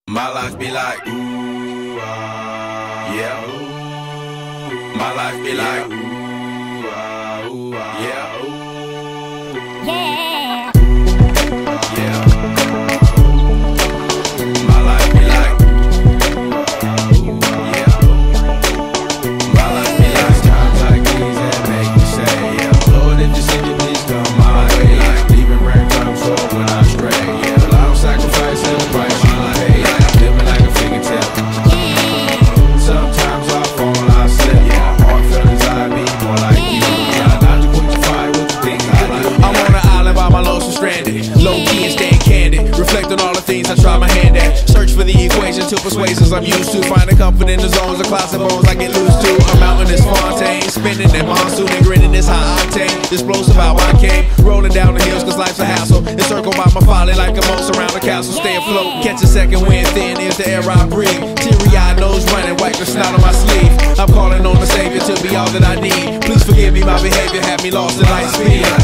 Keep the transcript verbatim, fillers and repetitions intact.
My life be like, ooh, ah, yeah, ooh. My life be like, ooh, ah, ooh, ah, yeah, ooh. Yeah. Yeah. My life be like, ooh, ah, ooh, ah, yeah. My life be like times like these that make me say, yeah, Lord, if you send you, please come my way. Like leaving breadcrumbs for when I stray. Yeah, a lot of sacrifice and the price you pay. Like living like a figure tale. Sometimes I fall, I slip. Yeah, hard feelings I be more like you. Try not to put your fire with the things I do. I'm on an island by my lonesome stranded, low key and staying candid. Reflect on all the things I try my hand at. Search for the equation to persuasions I'm used to. Finding comfort in the zones of clouds and bones I get loose to. I'm out in this Fontaine, spinning that monsoon and grinning this high octane. Explosive how I came, rolling down the hills cause life's a hassle. Encircled by my folly like a moat around the castle. Stay afloat, catch a second wind, thin is the air I breathe. Teary-eyed nose running, wipe the snot on my sleeve. I'm calling on the Savior to be all that I need. Please forgive me, my behavior had me lost in light speed.